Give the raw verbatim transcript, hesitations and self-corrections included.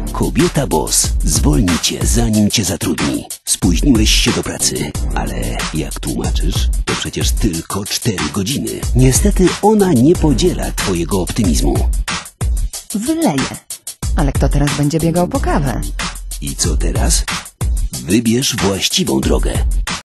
Kobieta boss zwolni cię, zanim cię zatrudni. Spóźniłeś się do pracy, ale jak tłumaczysz, to przecież tylko cztery godziny. Niestety ona nie podziela twojego optymizmu. Wyleję. Ale kto teraz będzie biegał po kawę? I co teraz? Wybierz właściwą drogę.